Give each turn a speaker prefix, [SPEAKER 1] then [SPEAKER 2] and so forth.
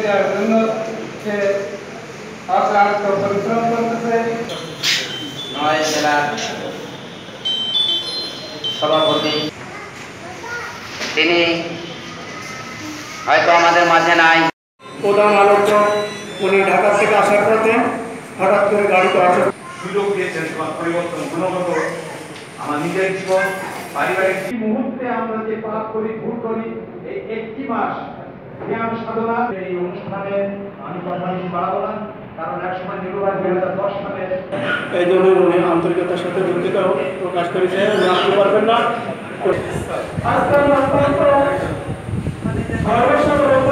[SPEAKER 1] দেওয়ার জন্য সে অক্লান্ত পরিশ্রম করতেছে।
[SPEAKER 2] 9 জেলার সভাপতি, তিনি হয়তো আমাদের মাঝে নাই।
[SPEAKER 1] প্রধান আলোচক উনি ঢাকা থেকে আসার পথে হঠাৎ করে গাড়িতে অসুস্থ
[SPEAKER 3] সুযোগ দিয়েছেন তোমার পরিবর্তন গুণগত আমার নিজের জীবন পারিবারিক
[SPEAKER 1] মুহূর্তে আমরা যে পাপ করি ভুল করি এই একটি মাস জ্ঞান সাধনা এই অনুষ্ঠানে আমি কথা বাড়াবো না, কারণ একসময় নির্বাচন 2010 সালে এই জন্য উনি আন্তরিকতার সাথে দুঃখিত প্রকাশ করেছে, উনি আসতে পারবেন না।